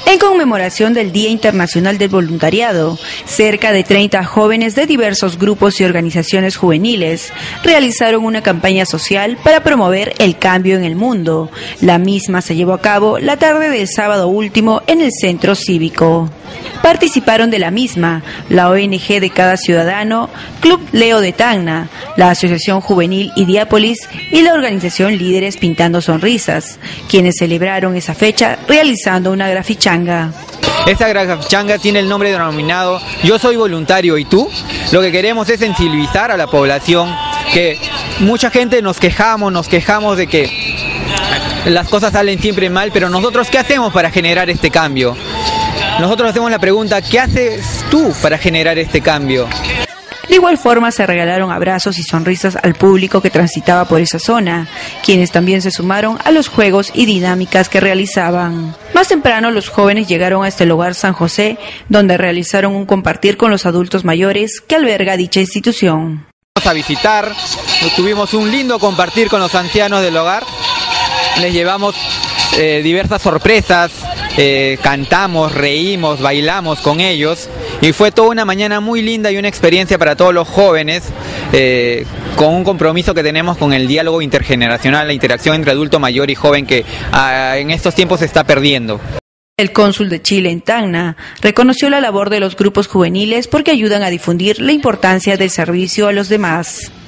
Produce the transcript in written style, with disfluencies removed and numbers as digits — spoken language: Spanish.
En conmemoración del Día Internacional del Voluntariado, cerca de 30 jóvenes de diversos grupos y organizaciones juveniles realizaron una campaña social para promover el cambio en el mundo. La misma se llevó a cabo la tarde del sábado último en el Centro Cívico. Participaron de la misma la ONG de cada ciudadano, Club Leo de Tacna, la Asociación Juvenil Idiápolis y la organización Líderes Pintando Sonrisas, quienes celebraron esa fecha realizando una grafichanga. Esta grafichanga tiene el nombre denominado Yo Soy Voluntario y Tú. Lo que queremos es sensibilizar a la población, que mucha gente nos quejamos de que las cosas salen siempre mal, pero nosotros ¿qué hacemos para generar este cambio? Nosotros hacemos la pregunta, ¿qué haces tú para generar este cambio? De igual forma se regalaron abrazos y sonrisas al público que transitaba por esa zona, quienes también se sumaron a los juegos y dinámicas que realizaban. Más temprano los jóvenes llegaron a este lugar San José, donde realizaron un compartir con los adultos mayores que alberga dicha institución. Vamos a visitar, tuvimos un lindo compartir con los ancianos del hogar, les llevamos diversas sorpresas, cantamos, reímos, bailamos con ellos y fue toda una mañana muy linda y una experiencia para todos los jóvenes, con un compromiso que tenemos con el diálogo intergeneracional, la interacción entre adulto mayor y joven que en estos tiempos se está perdiendo. El cónsul de Chile en Tacna reconoció la labor de los grupos juveniles porque ayudan a difundir la importancia del servicio a los demás.